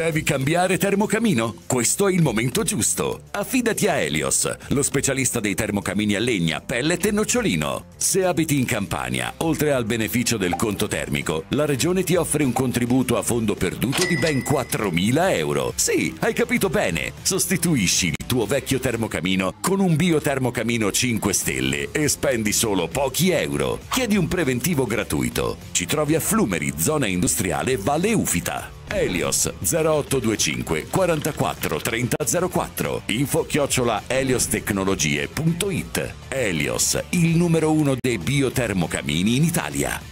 Devi cambiare termocamino? Questo è il momento giusto. Affidati a Helios, lo specialista dei termocamini a legna, pellet e nocciolino. Se abiti in Campania, oltre al beneficio del conto termico, la Regione ti offre un contributo a fondo perduto di ben 4.000 euro. Sì, hai capito bene. Sostituisci il tuo vecchio termocamino con un biotermocamino 5 stelle e spendi solo pochi euro. Chiedi un preventivo gratuito. Ci trovi a Flumeri, zona industriale Valle Ufita. Helios 0825 44 30 04. info@heliostecnologie.it. Helios, il numero 1 dei biotermocamini in Italia.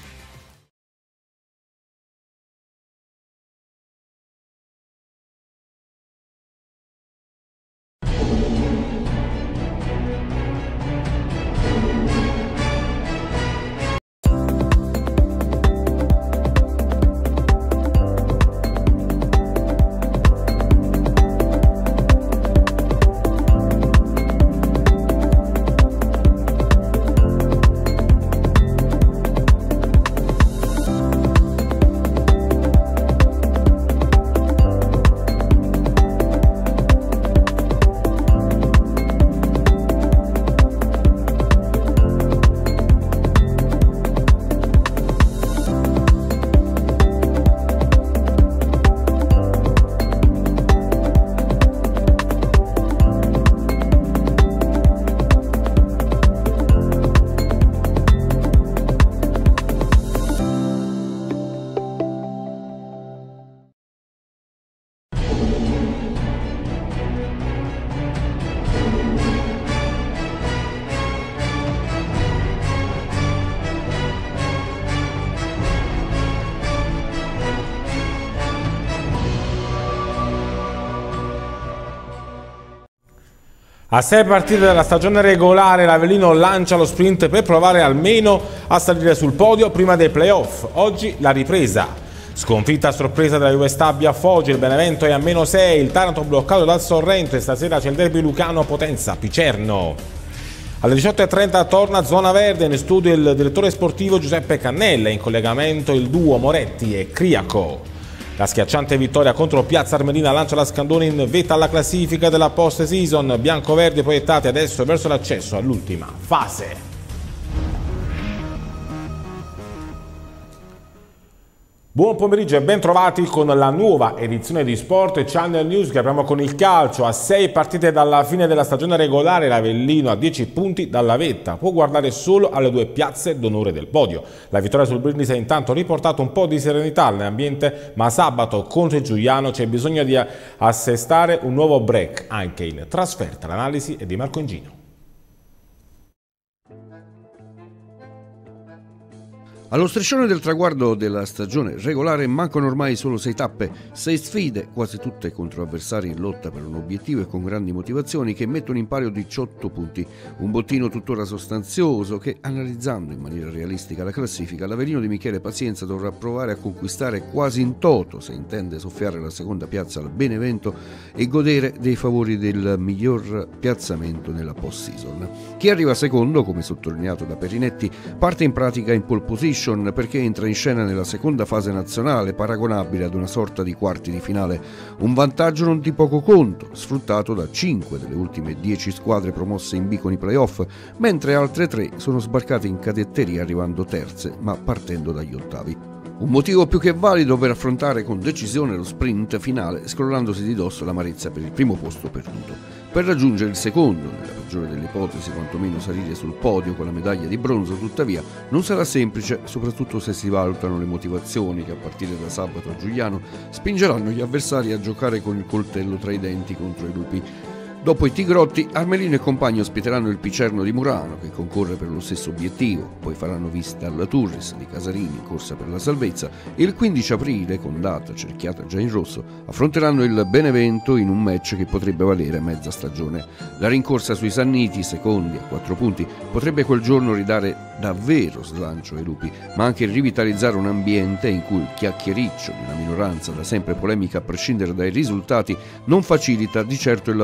A 6 partite della stagione regolare l'Avellino lancia lo sprint per provare almeno a salire sul podio prima dei playoff. Oggi la ripresa. Sconfitta a sorpresa della Juve Stabia a Foggia, il Benevento è a -6, il Taranto bloccato dal Sorrento, stasera c'è il derby lucano Potenza-Picerno. Alle 18:30 torna Zona Verde, in studio il direttore sportivo Giuseppe Cannella, in collegamento il duo Moretti e Criaco. La schiacciante vittoria contro Piazza Armerina lancia la Scandone in vetta alla classifica della post-season, biancoverdi proiettati adesso verso l'accesso all'ultima fase. Buon pomeriggio e ben trovati con la nuova edizione di Sport Channel News che apriamo con il calcio. A 6 partite dalla fine della stagione regolare l'Avellino a 10 punti dalla vetta, può guardare solo alle 2 piazze d'onore del podio. La vittoria sul Brindisi ha intanto riportato un po' di serenità nell'ambiente, ma sabato contro il Giuliano c'è bisogno di assestare un nuovo break anche in trasferta. L'analisi è di Marco Ingino. Allo striscione del traguardo della stagione regolare mancano ormai solo 6 tappe, 6 sfide, quasi tutte contro avversari in lotta per un obiettivo e con grandi motivazioni, che mettono in pari 18 punti. Un bottino tuttora sostanzioso che, analizzando in maniera realistica la classifica, l'Avellino di Michele Pazienza dovrà provare a conquistare quasi in toto se intende soffiare la seconda piazza al Benevento e godere dei favori del miglior piazzamento nella post-season. Chi arriva secondo, come sottolineato da Perinetti, parte in pratica in pole position perché entra in scena nella seconda fase nazionale, paragonabile ad una sorta di quarti di finale, un vantaggio non di poco conto, sfruttato da 5 delle ultime 10 squadre promosse in B con i playoff, mentre altre 3 sono sbarcate in cadetteria arrivando terze, ma partendo dagli ottavi. Un motivo più che valido per affrontare con decisione lo sprint finale, scrollandosi di dosso l'amarezza per il primo posto perduto. Per raggiungere il secondo, nella peggiore delle ipotesi quantomeno salire sul podio con la medaglia di bronzo, tuttavia non sarà semplice, soprattutto se si valutano le motivazioni che a partire da sabato a Giuliano spingeranno gli avversari a giocare con il coltello tra i denti contro i lupi. Dopo i Tigrotti, Armelino e compagni ospiteranno il Picerno di Murano, che concorre per lo stesso obiettivo, poi faranno visita alla Turris di Casarini in corsa per la salvezza e il 15 aprile, con data cerchiata già in rosso, affronteranno il Benevento in un match che potrebbe valere mezza stagione. La rincorsa sui Sanniti, secondi a 4 punti, potrebbe quel giorno ridare davvero slancio ai lupi, ma anche rivitalizzare un ambiente in cui il chiacchiericcio di una minoranza da sempre polemica a prescindere dai risultati non facilita di certo il lavoro di una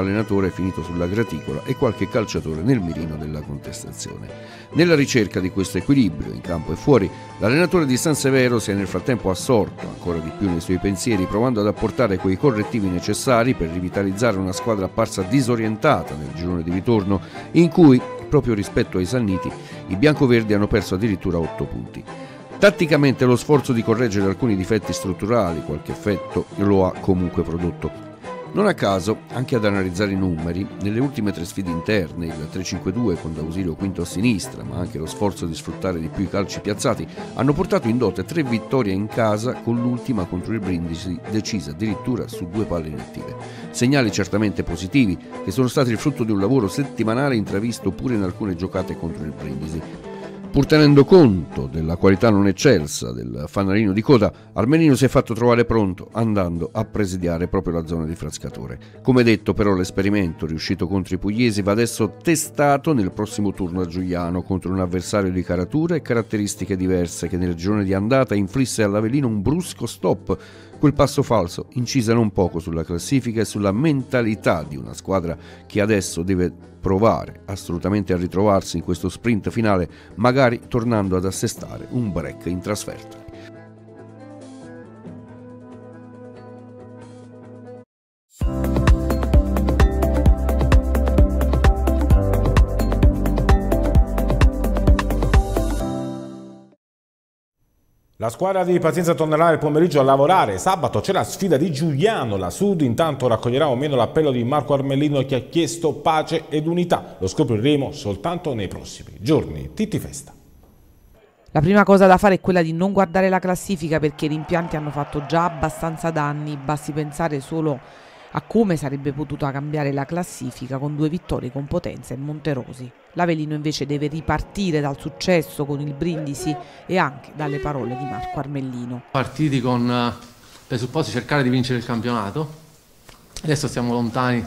allenatore finito sulla graticola e qualche calciatore nel mirino della contestazione. Nella ricerca di questo equilibrio, in campo e fuori, l'allenatore di San Severo si è nel frattempo assorto ancora di più nei suoi pensieri, provando ad apportare quei correttivi necessari per rivitalizzare una squadra apparsa disorientata nel girone di ritorno, in cui, proprio rispetto ai Sanniti, i biancoverdi hanno perso addirittura 8 punti. Tatticamente lo sforzo di correggere alcuni difetti strutturali, qualche effetto, lo ha comunque prodotto. Non a caso, anche ad analizzare i numeri, nelle ultime 3 sfide interne, il 3-5-2 con D'Ausilio quinto a sinistra, ma anche lo sforzo di sfruttare di più i calci piazzati, hanno portato in dote 3 vittorie in casa, con l'ultima contro il Brindisi decisa addirittura su 2 palle inattive. Segnali certamente positivi, che sono stati il frutto di un lavoro settimanale intravisto pure in alcune giocate contro il Brindisi. Pur tenendo conto della qualità non eccelsa del fanalino di coda, Armelino si è fatto trovare pronto andando a presidiare proprio la zona di Frascatore. Come detto, però, l'esperimento riuscito contro i pugliesi va adesso testato nel prossimo turno a Giugliano contro un avversario di caratura e caratteristiche diverse che nel girone di andata inflisse all'Avellino un brusco stop, quel passo falso incisa non poco sulla classifica e sulla mentalità di una squadra che adesso deve provare assolutamente a ritrovarsi in questo sprint finale, magari tornando ad assestare un break in trasferta. La squadra di Pazienza tornerà il pomeriggio a lavorare. Sabato c'è la sfida di Giugliano. La Sud intanto raccoglierà o meno l'appello di Marco Armellino che ha chiesto pace ed unità. Lo scopriremo soltanto nei prossimi giorni. Titti Festa. La prima cosa da fare è quella di non guardare la classifica, perché i rimpianti hanno fatto già abbastanza danni. Basti pensare solo a come sarebbe potuta cambiare la classifica con 2 vittorie con Potenza e Monterosi. L'Avellino invece deve ripartire dal successo con il Brindisi e anche dalle parole di Marco Armellino. Partiti con presupposti cercare di vincere il campionato, adesso siamo lontani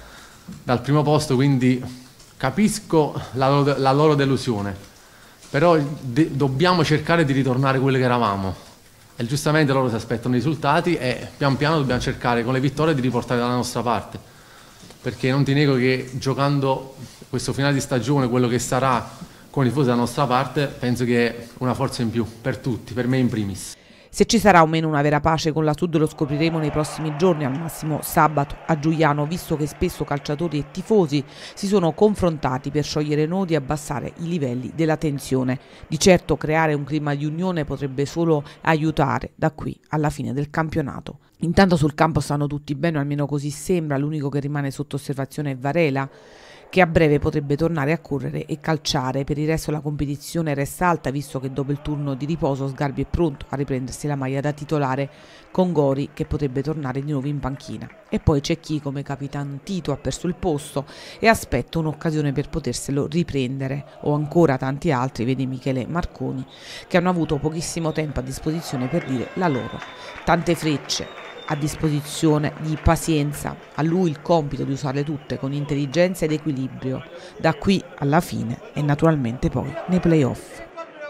dal primo posto, quindi capisco la loro delusione, però dobbiamo cercare di ritornare quelli che eravamo. E giustamente loro si aspettano i risultati e pian piano dobbiamo cercare con le vittorie di riportare dalla nostra parte, perché non ti nego che giocando questo finale di stagione, quello che sarà con i tifosi dalla nostra parte, penso che è una forza in più per tutti, per me in primis. Se ci sarà o meno una vera pace con la Sud lo scopriremo nei prossimi giorni, al massimo sabato a Giugliano, visto che spesso calciatori e tifosi si sono confrontati per sciogliere nodi e abbassare i livelli della tensione. Di certo creare un clima di unione potrebbe solo aiutare da qui alla fine del campionato. Intanto sul campo stanno tutti bene, o almeno così sembra. L'unico che rimane sotto osservazione è Varela, che a breve potrebbe tornare a correre e calciare. Per il resto la competizione resta alta, visto che dopo il turno di riposo Sgarbi è pronto a riprendersi la maglia da titolare, con Gori che potrebbe tornare di nuovo in panchina. E poi c'è chi, come Capitan Tito, ha perso il posto e aspetta un'occasione per poterselo riprendere, o ancora tanti altri, vedi Michele Marconi, che hanno avuto pochissimo tempo a disposizione per dire la loro. Tante frecce a disposizione di Pazienza, a lui il compito di usarle tutte con intelligenza ed equilibrio, da qui alla fine e naturalmente poi nei playoff.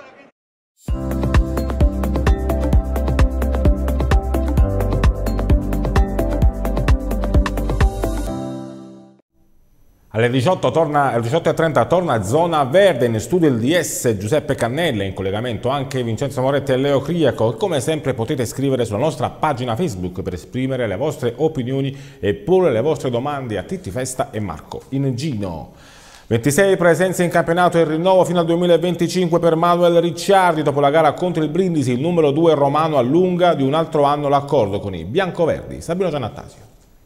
Alle 18:30 torna Zona Verde, in studio il DS Giuseppe Cannella, in collegamento anche Vincenzo Moretti e Leo Criaco. Come sempre potete scrivere sulla nostra pagina Facebook per esprimere le vostre opinioni e porre le vostre domande a Titti Festa e Marco Ingino. 26 presenze in campionato e rinnovo fino al 2025 per Manuel Ricciardi. Dopo la gara contro il Brindisi, il numero 2 romano allunga di un altro anno l'accordo con i biancoverdi. Sabino Giannattasio.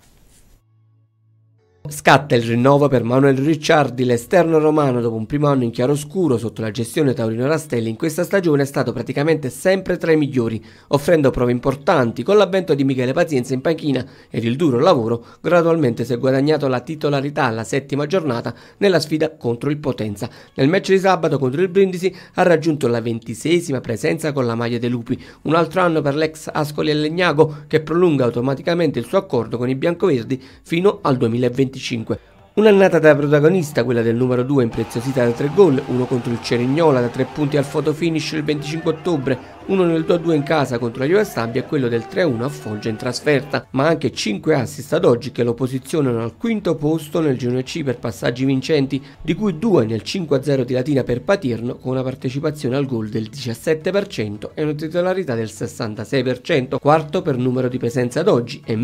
Scatta il rinnovo per Manuel Ricciardi. L'esterno romano, dopo un primo anno in chiaroscuro sotto la gestione Taurino Rastelli, in questa stagione è stato praticamente sempre tra i migliori, offrendo prove importanti. Con l'avvento di Michele Pazienza in panchina ed il duro lavoro, gradualmente si è guadagnato la titolarità alla 7ª giornata nella sfida contro il Potenza. Nel match di sabato contro il Brindisi ha raggiunto la 26ª presenza con la maglia dei Lupi, un altro anno per l'ex Ascoli e Legnago, che prolunga automaticamente il suo accordo con i biancoverdi fino al 2025. Un'annata da protagonista, quella del numero 2, impreziosita da 3 gol, uno contro il Cerignola da 3 punti al photo finish il 25 ottobre, uno nel 2-2 in casa contro la Juve Stabia e quello del 3-1 a Foggia in trasferta, ma anche 5 assist ad oggi che lo posizionano al quinto posto nel girone C per passaggi vincenti, di cui 2 nel 5-0 di Latina per Patirno con una partecipazione al gol del 17% e una titolarità del 66%, quarto per numero di presenze ad oggi e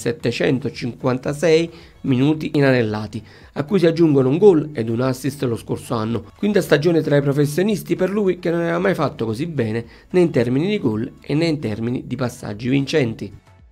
1756 minuti inanellati, a cui si aggiungono un gol ed un assist lo scorso anno. Quinta stagione tra i professionisti per lui, che non aveva mai fatto così bene né in termini di gol e né in termini di passaggi vincenti.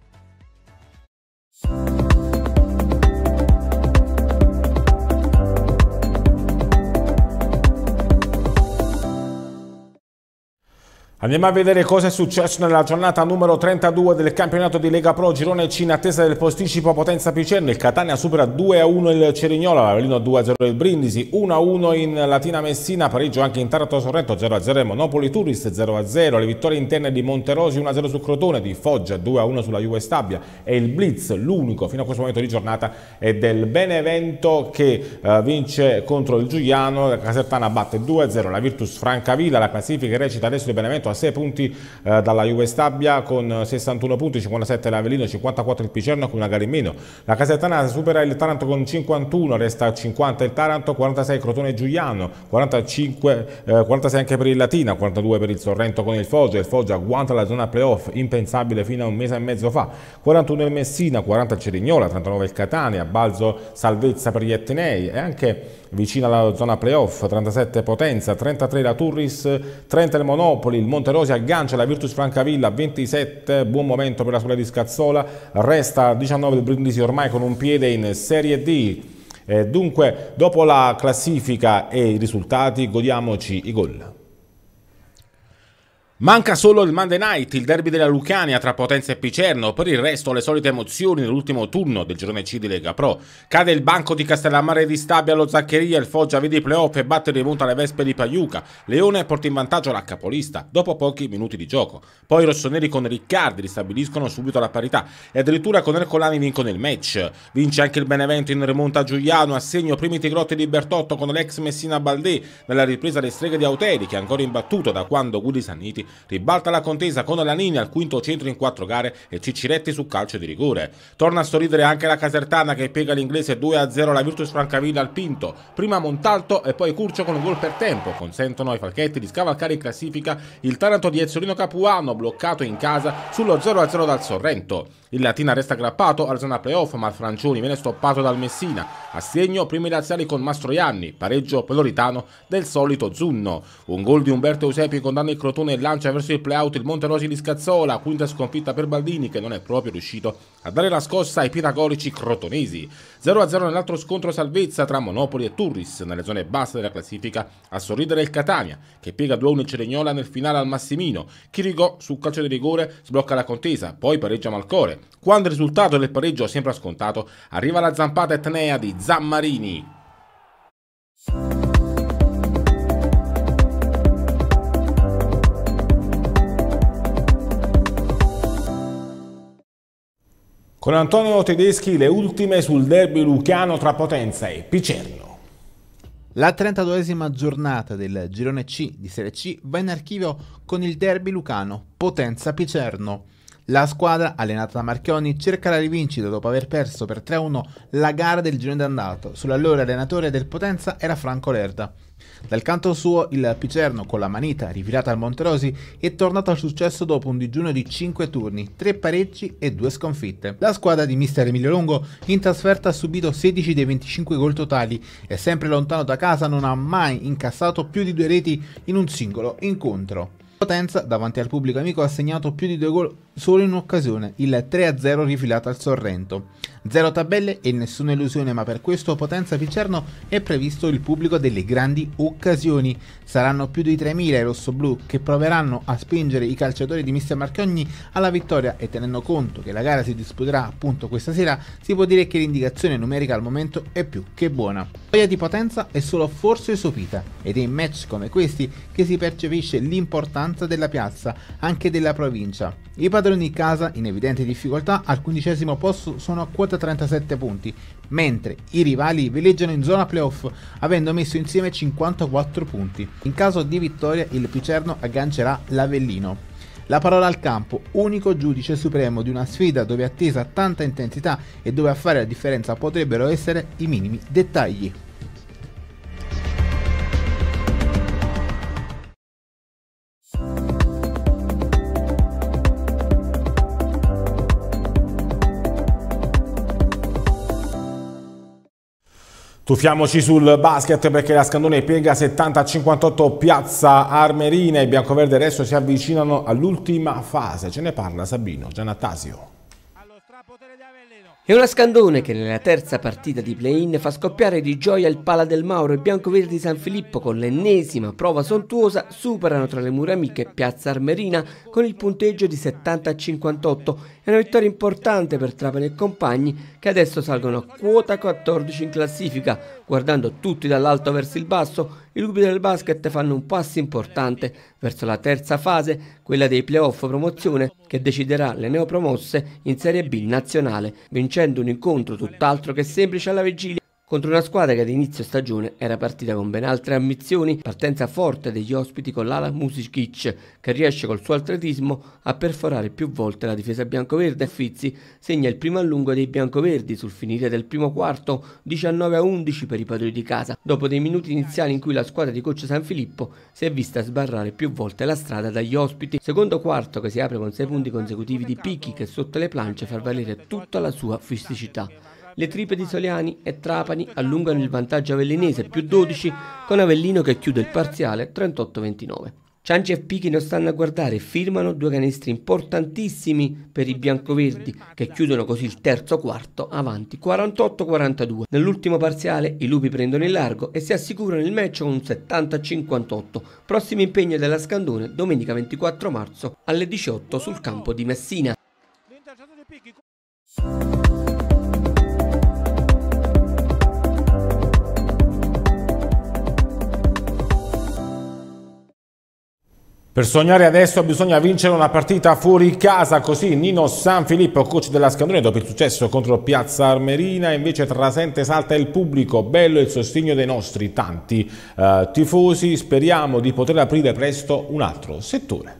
Andiamo a vedere cosa è successo nella giornata numero 32 del campionato di Lega Pro Girone C in attesa del posticipo Potenza Picerno. Il Catania supera 2-1 il Cerignola, l'Avellino 2-0 il Brindisi, 1-1 in Latina Messina, pareggio anche in Taranto Sorrento, 0-0 Monopoli Turris, 0-0, le vittorie interne di Monterosi, 1-0 su Crotone, di Foggia 2-1 sulla Juve Stabia e il Blitz, l'unico fino a questo momento di giornata, è del Benevento che vince contro il Giuliano. La Casertana batte 2-0 la Virtus Francavilla, la classifica recita adesso il Benevento a 6 punti dalla Juve Stabia con 61 punti, 57 l'Avellino, 54 il Picerno con una gara in meno. La Casertana supera il Taranto con 51, resta a 50 il Taranto, 46 Crotone Giuliano, 46 anche per il Latina, 42 per il Sorrento con il Foggia agguanta la zona playoff, impensabile fino a un mese e mezzo fa, 41 il Messina, 40 il Cerignola, 39 il Catania, balzo salvezza per gli Etnei e anche vicino alla zona playoff, 37 Potenza, 33 la Turris, 30 il Monopoli, il Monterosi aggancia la Virtus Francavilla, 27, buon momento per la squadra di Scazzola, resta 19 il Brindisi ormai con un piede in Serie D. Dunque, dopo la classifica e i risultati, godiamoci i gol. Manca solo il Monday Night, il derby della Lucania tra Potenza e Picerno, per il resto le solite emozioni nell'ultimo turno del girone C di Lega Pro. Cade il banco di Castellammare di Stabia allo Zaccheria, il Foggia vede i playoff e batte in rimonta alle Vespe di Paiuca. Leone porta in vantaggio la capolista dopo pochi minuti di gioco. Poi i rossoneri con Riccardi ristabiliscono subito la parità e addirittura con Ercolani vincono il match. Vince anche il Benevento in rimonta a Giuliano, a segno primi tigrotti di Bertotto con l'ex Messina Baldé nella ripresa delle streghe di Auteri che è ancora imbattuto da quando Gudi Sanniti ribalta la contesa con Lanini al quinto centro in 4 gare e Cicciretti su calcio di rigore. Torna a sorridere anche la Casertana che piega l'inglese 2-0 alla Virtus Francavilla al Pinto. Prima Montalto e poi Curcio con un gol per tempo consentono ai Falchetti di scavalcare in classifica il Taranto di Ezzolino Capuano bloccato in casa sullo 0-0 dal Sorrento. Il Latina resta aggrappato alla zona playoff ma il Francioni viene stoppato dal Messina. A segno primi laziali con Mastroianni, pareggio peloritano del solito Zunno. Un gol di Umberto Eusepi condanna il Crotone e lancia verso il play-out il Monterosi di Scazzola, quinta sconfitta per Baldini che non è proprio riuscito a dare la scossa ai pitagorici crotonesi. 0-0 nell'altro scontro salvezza tra Monopoli e Turris nelle zone basse della classifica, a sorridere il Catania che piega 2-1 il Cerignola nel finale al Massimino. Chirigò su calcio di rigore sblocca la contesa, poi pareggia Malcore. Quando il risultato del pareggio sembra scontato, arriva la zampata etnea di Zammarini. Con Antonio Tedeschi le ultime sul derby lucano tra Potenza e Picerno. La 32esima giornata del girone C di Serie C va in archivio con il derby lucano Potenza-Picerno. La squadra, allenata da Marchionni, cerca la rivincita dopo aver perso per 3-1 la gara del girone d'andata. Sull'allora allenatore del Potenza era Franco Lerda. Dal canto suo il Picerno, con la manita rifilata al Monterosi, è tornato al successo dopo un digiuno di 5 turni, 3 pareggi e 2 sconfitte. La squadra di mister Emilio Longo in trasferta ha subito 16 dei 25 gol totali e sempre lontano da casa non ha mai incassato più di 2 reti in un singolo incontro. Potenza, davanti al pubblico amico, ha segnato più di 2 gol solo in un'occasione, il 3-0 rifilato al Sorrento. 0 tabelle e nessuna illusione, ma per questo Potenza-Picerno è previsto il pubblico delle grandi occasioni. Saranno più di 3.000 i rossoblù che proveranno a spingere i calciatori di mister Marchionni alla vittoria e tenendo conto che la gara si disputerà appunto questa sera, si può dire che l'indicazione numerica al momento è più che buona. La gioia di Potenza è solo forse sopita ed è in match come questi che si percepisce l'importanza della piazza, anche della provincia. I padroni di casa, in evidente difficoltà, al 15° posto sono a quota 37 punti, mentre i rivali veleggiano in zona playoff avendo messo insieme 54 punti. In caso di vittoria il Picerno aggancerà l'Avellino. La parola al campo, unico giudice supremo di una sfida dove è attesa tanta intensità e dove a fare la differenza potrebbero essere i minimi dettagli. Tuffiamoci sul basket perché la Scandone piega 70-58 Piazza Armerina e i biancoverde adesso si avvicinano all'ultima fase. Ce ne parla Sabino Giannattasio. È una Scandone che nella terza partita di play-in fa scoppiare di gioia il Pala del Mauro e i biancoverdi San Filippo con l'ennesima prova sontuosa superano tra le mura amiche Piazza Armerina con il punteggio di 70-58. È una vittoria importante per Trapani e compagni che adesso salgono a quota 14 in classifica. Guardando tutti dall'alto verso il basso, i lupi del basket fanno un passo importante verso la terza fase, quella dei playoff promozione che deciderà le neopromosse in Serie B nazionale, vincendo un incontro tutt'altro che semplice alla vigilia contro una squadra che ad inizio stagione era partita con ben altre ambizioni, partenza forte degli ospiti con l'ala Musicic che riesce col suo atletismo a perforare più volte la difesa biancoverde. Fizzi segna il primo allungo dei biancoverdi sul finire del primo quarto, 19-11 per i padroni di casa, dopo dei minuti iniziali in cui la squadra di coach San Filippo si è vista sbarrare più volte la strada dagli ospiti. Secondo quarto che si apre con 6 punti consecutivi di Picchi che sotto le planche fa valere tutta la sua fisicità. Le tripe di Soliani e Trapani allungano il vantaggio avellinese più 12 con Avellino che chiude il parziale 38-29. Cianci e Pichi non stanno a guardare e firmano 2 canestri importantissimi per i biancoverdi che chiudono così il terzo quarto avanti 48-42. Nell'ultimo parziale i lupi prendono il largo e si assicurano il match con un 70-58. Prossimo impegno della Scandone domenica 24 marzo alle 18 sul campo di Messina. Per sognare adesso bisogna vincere una partita fuori casa, così Nino San Filippo, coach della Scandone, dopo il successo contro Piazza Armerina, invece trasente salta il pubblico, bello il sostegno dei nostri tanti tifosi, speriamo di poter aprire presto un altro settore.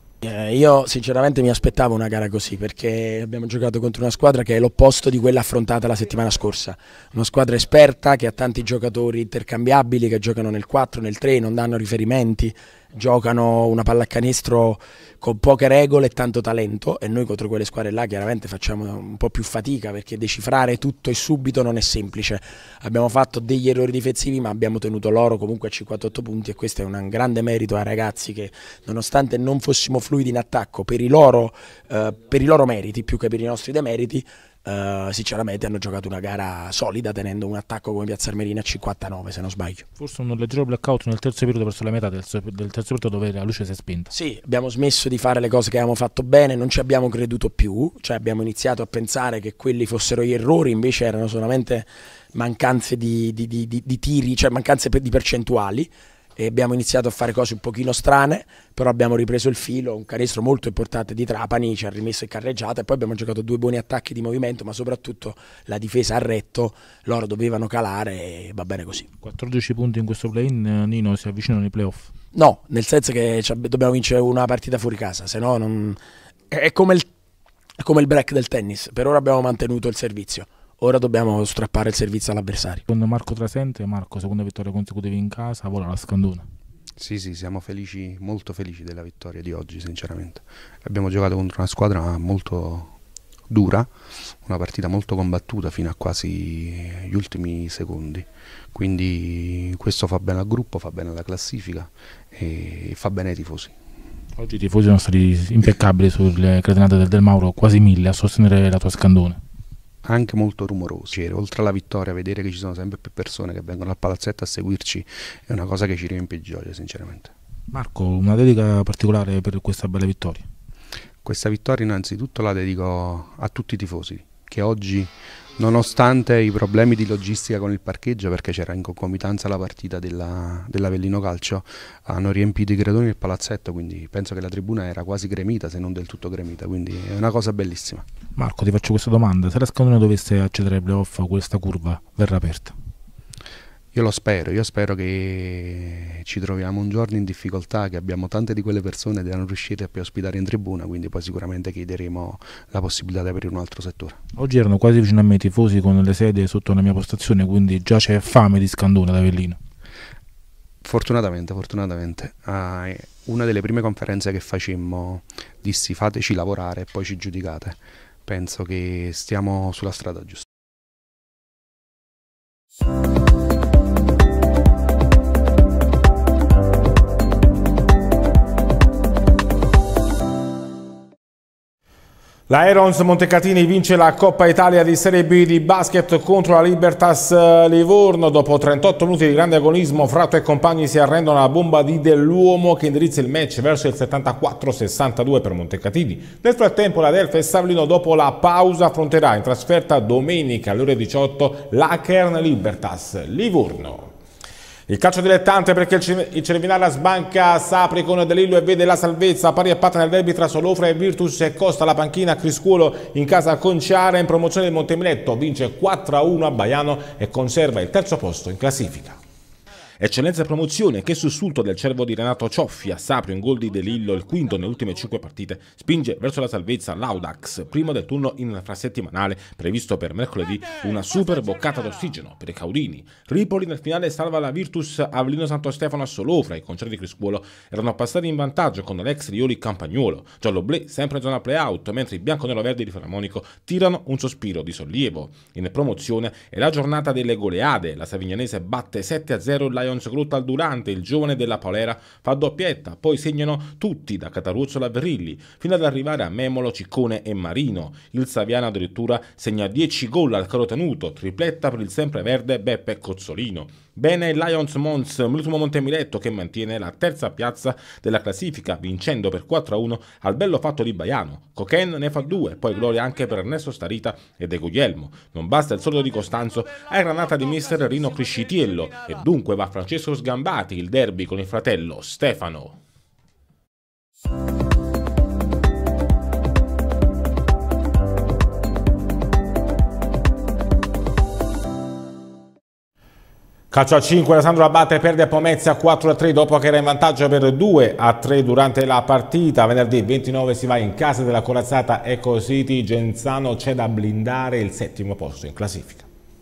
Io sinceramente mi aspettavo una gara così perché abbiamo giocato contro una squadra che è l'opposto di quella affrontata la settimana scorsa, una squadra esperta che ha tanti giocatori intercambiabili che giocano nel 4, nel 3, non danno riferimenti, giocano una pallacanestro con poche regole e tanto talento e noi contro quelle squadre là chiaramente facciamo un po' più fatica perché decifrare tutto e subito non è semplice. Abbiamo fatto degli errori difensivi ma abbiamo tenuto loro comunque a 58 punti e questo è un grande merito ai ragazzi che nonostante non fossimo fluidi in attacco per i loro meriti più che per i nostri demeriti, sinceramente hanno giocato una gara solida tenendo un attacco come Piazza Armerina a 59 se non sbaglio. Forse un leggero blackout nel terzo periodo, verso la metà del terzo periodo dove la luce si è spenta. Sì, abbiamo smesso di fare le cose che avevamo fatto bene, non ci abbiamo creduto più, cioè abbiamo iniziato a pensare che quelli fossero gli errori, invece erano solamente mancanze di tiri, cioè mancanze di percentuali. E abbiamo iniziato a fare cose un pochino strane, però abbiamo ripreso il filo, un canestro molto importante di Trapani ci ha rimesso in carreggiata e poi abbiamo giocato 2 buoni attacchi di movimento, ma soprattutto la difesa ha retto, loro dovevano calare e va bene così. 14 punti in questo play-in, Nino, si avvicinano i playoff? No, nel senso che dobbiamo vincere una partita fuori casa, se no non... è come il break del tennis, per ora abbiamo mantenuto il servizio. Ora dobbiamo strappare il servizio all'avversario. Con Marco Trasente, Marco, seconda vittoria consecutiva in casa, vola la Scandone. Sì, siamo felici, molto felici della vittoria di oggi, sinceramente. Abbiamo giocato contro una squadra molto dura, una partita molto combattuta fino a quasi gli ultimi secondi. Quindi questo fa bene al gruppo, fa bene alla classifica e fa bene ai tifosi. Oggi i tifosi sono stati impeccabili sulle credenate del Mauro, quasi 1000 a sostenere la tua Scandone. Anche molto rumorosi, oltre alla vittoria vedere che ci sono sempre più persone che vengono al palazzetto a seguirci è una cosa che ci riempie di gioia sinceramente. Marco, una dedica particolare per questa bella vittoria? Questa vittoria innanzitutto la dedico a tutti i tifosi che oggi, nonostante i problemi di logistica con il parcheggio, perché c'era in concomitanza la partita dell'Avellino Calcio, hanno riempito i gradoni del palazzetto, quindi penso che la tribuna era quasi gremita, se non del tutto gremita, quindi è una cosa bellissima. Marco, ti faccio questa domanda: se la Scandone dovesse accedere ai playoff, questa curva verrà aperta? Io spero che ci troviamo un giorno in difficoltà, che abbiamo tante di quelle persone da non riuscire a più ospitare in tribuna, quindi poi sicuramente chiederemo la possibilità di aprire un altro settore. Oggi erano quasi vicino a me i tifosi con le sedie sotto la mia postazione, quindi già c'è fame di scandone ad Avellino. Fortunatamente. Una delle prime conferenze che facemmo dissi fateci lavorare e poi ci giudicate. Penso che stiamo sulla strada giusta. L'Airons Montecatini vince la Coppa Italia di Serie B di basket contro la Libertas Livorno. Dopo 38 minuti di grande agonismo, Fratto e compagni si arrendono alla bomba di Dell'Uomo che indirizza il match verso il 74-62 per Montecatini. Nel frattempo la Delfes Avellino dopo la pausa affronterà in trasferta domenica alle ore 18 l'Akern Libertas Livorno. Il calcio dilettante perché il Cervinara sbanca Sapri con De Lillo e vede la salvezza pari a patta nel derby tra Solofra e Virtus e costa la panchina a Criscuolo in casa con Ciara in promozione del Montemiletto, vince 4-1 a Baiano e conserva il terzo posto in classifica. Eccellenza e promozione che sussulto del cervo di Renato Cioffia, Saprio in gol di De Lillo, il quinto nelle ultime 5 partite, spinge verso la salvezza l'Audax, primo del turno infrasettimanale, previsto per mercoledì una super boccata d'ossigeno per i Caurini. Ripoli nel finale salva la Virtus Avellino Santo Stefano a Solofra, i concerti di Criscuolo erano passati in vantaggio con l'ex Rioli Campagnuolo, giallo-blu sempre in zona play-out, mentre i bianco-nero-verdi di Filarmonico tirano un sospiro di sollievo. In promozione è la giornata delle goleade, la Savignanese batte 7-0 il Lions Grutta al Durante, il giovane della Polera fa doppietta, poi segnano tutti da Cataruzzo a Verrilli, fino ad arrivare a Memolo, Ciccone e Marino. Il Saviano addirittura segna 10 gol al caro tenuto, tripletta per il sempreverde Beppe Cozzolino. Bene il Lions Mons, l'ultimo Montemiletto che mantiene la terza piazza della classifica, vincendo per 4-1 al bello fatto di Baiano. Coquen ne fa 2, poi gloria anche per Ernesto Starita e De Guglielmo. Non basta il sordo di Costanzo, è granata di mister Rino Criscitiello e dunque va Francesco Sgambati, il derby con il fratello Stefano. Calcio a 5, Alessandro Abate perde a Pomezia 4-3 dopo che era in vantaggio per 2-3 durante la partita. Venerdì 29 si va in casa della corazzata Eco City, Genzano c'è da blindare il settimo posto in classifica.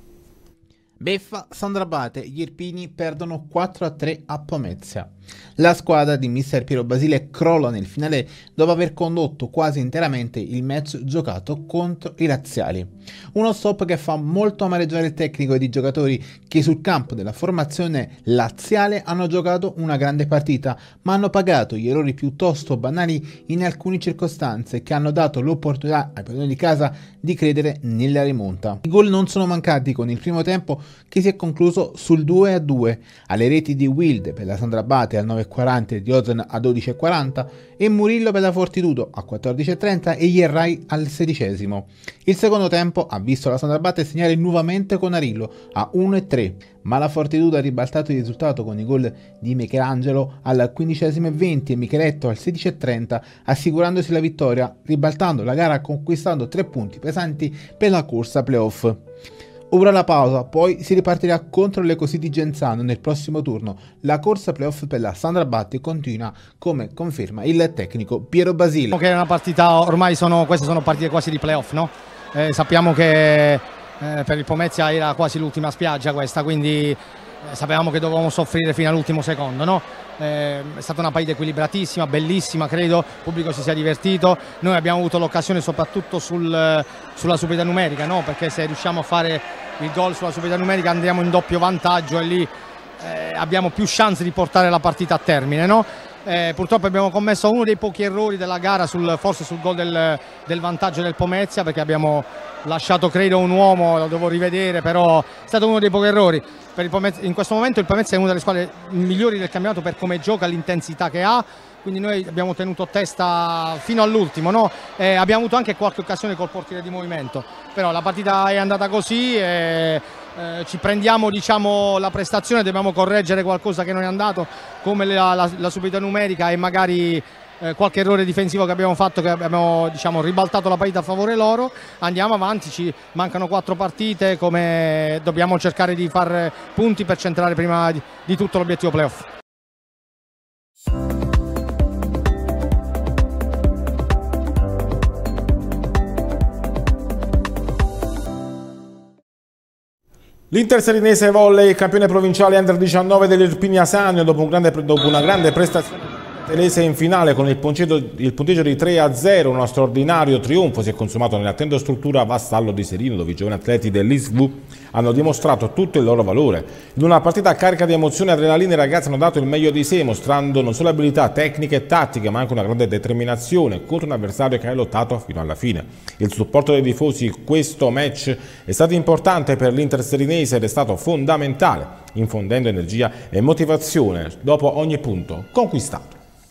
Beffa, Sandro Abate, gli Irpini perdono 4-3 a Pomezia. La squadra di mister Piero Basile crolla nel finale dopo aver condotto quasi interamente il match giocato contro i razziali. Uno stop che fa molto amareggiare il tecnico ed i giocatori che sul campo della formazione laziale hanno giocato una grande partita, ma hanno pagato gli errori piuttosto banali in alcune circostanze che hanno dato l'opportunità ai padroni di casa di credere nella rimonta. I gol non sono mancati con il primo tempo che si è concluso sul 2-2 alle reti di Wilde per la Sandro Abate al 9.40 e di Ozen a 12.40 e Murillo per la Fortitudo a 14.30 e Ierrai al 16°. Il secondo tempo ha visto la Sandro Abate segnare nuovamente con Arillo a 1-3, ma la Fortitudo ha ribaltato il risultato con i gol di Michelangelo al 15.20 e Micheletto al 16.30, assicurandosi la vittoria, ribaltando la gara conquistando 3 punti pesanti per la corsa playoff. Ora la pausa, poi si ripartirà contro le Così di Genzano nel prossimo turno. La corsa playoff per la Sandro Abate continua, come conferma il tecnico Piero Basile. Che è una partita, ormai queste sono partite quasi di playoff, no? Sappiamo che per il Pomezia era quasi l'ultima spiaggia questa, quindi sapevamo che dovevamo soffrire fino all'ultimo secondo, no? È stata una partita equilibratissima, bellissima, credo, il pubblico si sia divertito. Noi abbiamo avuto l'occasione soprattutto sulla superiorità numerica, no? Perché se riusciamo a fare il gol sulla superiorità numerica andiamo in doppio vantaggio e lì abbiamo più chance di portare la partita a termine, no? Purtroppo abbiamo commesso uno dei pochi errori della gara, forse sul gol del vantaggio del Pomezia, perché abbiamo lasciato credo un uomo, lo devo rivedere, però è stato uno dei pochi errori. In questo momento il Pomezia è una delle squadre migliori del campionato per come gioca, l'intensità che ha, quindi noi abbiamo tenuto testa fino all'ultimo, no? Abbiamo avuto anche qualche occasione col portiere di movimento, però la partita è andata così e ci prendiamo, diciamo, la prestazione, dobbiamo correggere qualcosa che non è andato come la superiorità numerica e magari qualche errore difensivo che abbiamo fatto, che abbiamo diciamo ribaltato la partita a favore loro. Andiamo avanti, ci mancano 4 partite, come dobbiamo cercare di fare punti per centrare prima di tutto l'obiettivo playoff. L'Inter Serinese Volley, campione provinciale Under 19 dell'Irpinia Sannio, dopo una grande prestazione telese in finale con il punteggio di 3-0, uno straordinario trionfo si è consumato nell'attenta struttura Vassallo di Serino, dove i giovani atleti dell'ISVU hanno dimostrato tutto il loro valore. In una partita carica di emozioni e adrenalina i ragazzi hanno dato il meglio di sé, mostrando non solo abilità tecniche e tattiche, ma anche una grande determinazione contro un avversario che ha lottato fino alla fine. Il supporto dei tifosi in questo match è stato importante per l'Inter Serinese ed è stato fondamentale, infondendo energia e motivazione dopo ogni punto conquistato.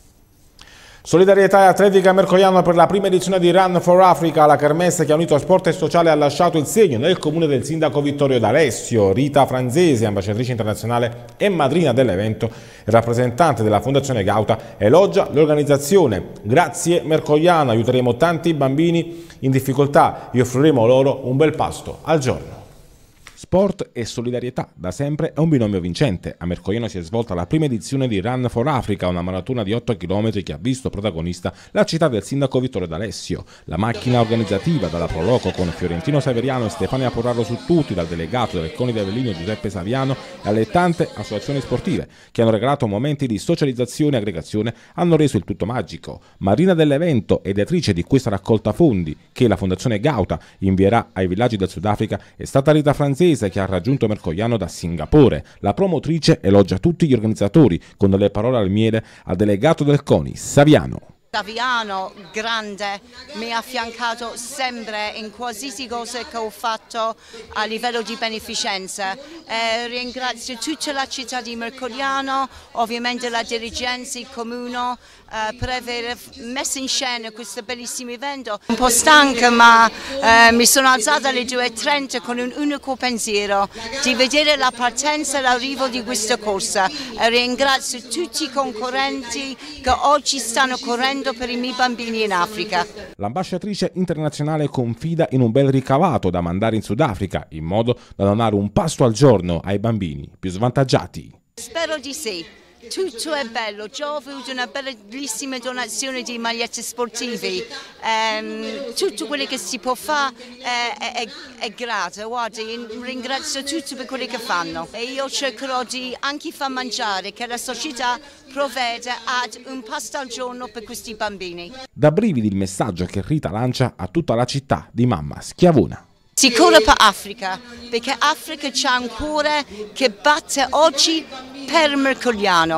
Solidarietà atletica Mercogliano per la prima edizione di Run for Africa. La kermesse che ha unito sport e sociale ha lasciato il segno nel comune del sindaco Vittorio D'Alessio. Rita Franzesi, ambasciatrice internazionale e madrina dell'evento, rappresentante della Fondazione Gauta, elogia l'organizzazione. Grazie Mercogliano, aiuteremo tanti bambini in difficoltà e offriremo loro un bel pasto al giorno. Sport e solidarietà, da sempre è un binomio vincente. A Mercogliano si è svolta la prima edizione di Run for Africa, una maratona di 8 km che ha visto protagonista la città del sindaco Vittorio D'Alessio. La macchina organizzativa, dalla Proloco con Fiorentino Severiano e Stefania Porraro su tutti, dal delegato del CONI di Avellino Giuseppe Saviano e alle tante associazioni sportive che hanno regalato momenti di socializzazione e aggregazione, hanno reso il tutto magico. Marina dell'evento ed editrice di questa raccolta fondi che la Fondazione Gauta invierà ai villaggi del Sudafrica è stata Rita Franzesi, che ha raggiunto Mercogliano da Singapore. La promotrice elogia tutti gli organizzatori con delle parole al miele al delegato del CONI, Saviano. Saviano, grande, mi ha affiancato sempre in qualsiasi cosa che ho fatto a livello di beneficenza. Ringrazio tutta la città di Mercogliano, ovviamente la dirigenza, il comune, per aver messo in scena questo bellissimo evento. Un po' stanca, ma mi sono alzata alle 2:30 con un unico pensiero, di vedere la partenza e l'arrivo di questa corsa. Ringrazio tutti i concorrenti che oggi stanno correndo per i miei bambini in Africa. L'ambasciatrice internazionale confida in un bel ricavato da mandare in Sudafrica, in modo da donare un pasto al giorno ai bambini più svantaggiati. Spero di sì. Tutto è bello, già ho avuto una bellissima donazione di magliette sportive, tutto quello che si può fare è grato, guardi, ringrazio tutti per quello che fanno e io cercherò di anche far mangiare, che la società provveda ad un pasto al giorno per questi bambini. Da brividi il messaggio che Rita lancia a tutta la città di mamma Schiavona. Si corre per Africa, perché Africa c'ha un cuore che batte oggi per Mercogliano.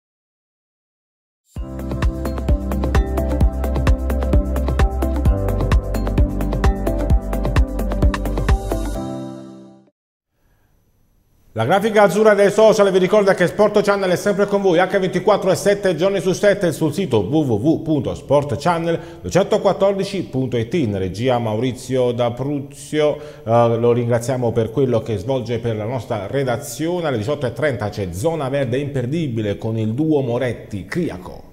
La grafica azzurra dei social vi ricorda che Sport Channel è sempre con voi H24 e 7 giorni su 7 sul sito www.sportchannel214.it. In regia Maurizio D'Apruzio, lo ringraziamo per quello che svolge per la nostra redazione. Alle 18:30 c'è Zona Verde imperdibile con il duo Moretti-Criaco.